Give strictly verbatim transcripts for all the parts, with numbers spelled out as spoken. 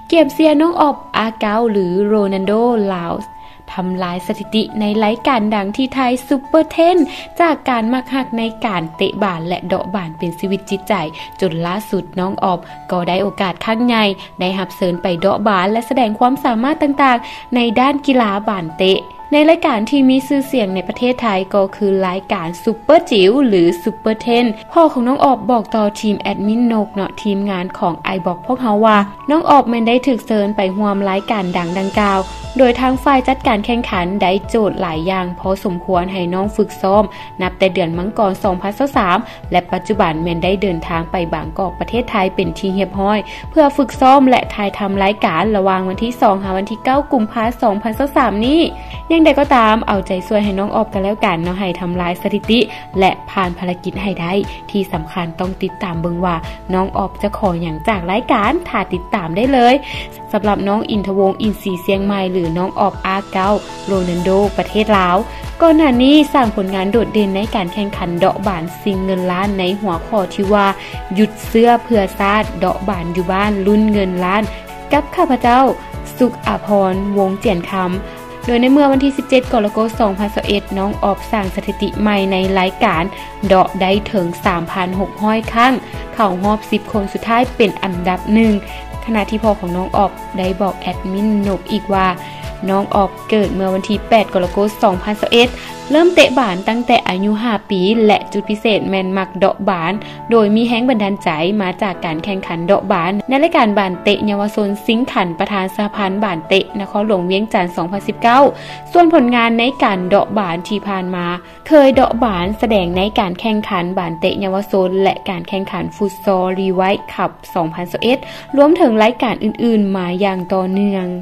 เก็บเสียน้องออบอาเกาหรือโรนัลโดลาวส์ทำลายสถิติในรายการดังที่ไทยซุปเปอร์เทนจากการมักหักในการเตะบาสและเดาะบาสเป็นชีวิตจิตใจจนล่าสุดน้องออบก็ได้โอกาสครั้งใหญ่ได้รับเชิญไปเดาะบาสและแสดงความสามารถต่างๆในด้านกีฬาบาสเตะในรายการที่มีชื่อเสียงในประเทศไทยก็คือรายการซุปเปอร์จิ๋วหรือซุปเปอร์เทนพ่อของน้องออบบอกต่อทีมแอดมินนกเนาะทีมงานของไอบอกพวกเฮาว่าน้องออบแม่นได้ถูกเชิญไปร่วมรายการดังดังกล่าวโดยทางฝ่ายจัดการแข่งขันได้โจทย์หลายอย่างพอสมควรให้น้องฝึกซ้อมนับแต่เดือนมังกรสองพันยี่สิบสามและปัจจุบันแม่นได้เดินทางไปบางกอกประเทศไทยเป็นที่เรียบร้อยเพื่อฝึกซ้อมและถ่ายทำรายการระหว่างวันที่สองถึงวันที่เก้ากุมภาพันธ์สองพันยี่สิบสามนี้ยังใดก็ตามเอาใจช่วยให้น้องออบกันแล้วกันเนาะให้ทำลายสถิติและผ่านภารกิจให้ได้ที่สำคัญต้องติดตามเบิ่งว่าน้องออบจะขออย่างจากรายการถ้าติดตามได้เลยสำหรับน้องอินทวงศ์อินทรีเสียงใหม่หรือน้องออบอาเกาโรนัลโดประเทศลาวก่อนหน้านี้สร้างผลงานโดดเด่นในการแข่งขันเดาะบาสชิงเงินล้านในหัวข้อที่ว่าหยุดเสื้อเพื่อชาติเดาะบาสอยู่บ้านลุ้นเงินล้านกับข้าพเจ้าสุขอาภรณ์วงเจียนคำโดยในเมื่อวันที่สิบเจ็ดกรกฎาคมสองพันยี่สิบเอ็ดน้องออบสร้างสถิติใหม่ในรายการเดาะได้ถึง สามพันหกร้อย ครั้งเข้ารอบสิบคนสุดท้ายเป็นอันดับหนึ่งขณะที่พ่อของน้องออบได้บอกแอดมินนกอีกว่าน้องออบเกิดเมื่อวันที่แปดกรกฎาคมสองพันยี่สิบเอ็ดเริ่มเตะบาสตั้งแต่อายุห้าปีและจุดพิเศษแม่นมักเดาะบาสโดยมีแรงบันดาลใจมาจากการแข่งขันเดาะบาสในรายการบาสเตะเยาวชนสิงห์ขันประธานสหพันธ์บาสเตะนครหลวงเวียงจันทร์สองพันสิบเก้าส่วนผลงานในการเดาะบาสที่ผ่านมาเคยเดาะบาสแสดงในการแข่งขันบาสเตะเยาวชนและการแข่งขันฟุตซอลรีไวท์คัพสองพันยี่สิบเอ็ดรวมถึงรายการอื่นๆมาอย่างต่อเนื่อง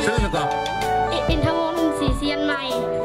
ซื้อมันก็อินทวงศ์ศรีเซียนใหม่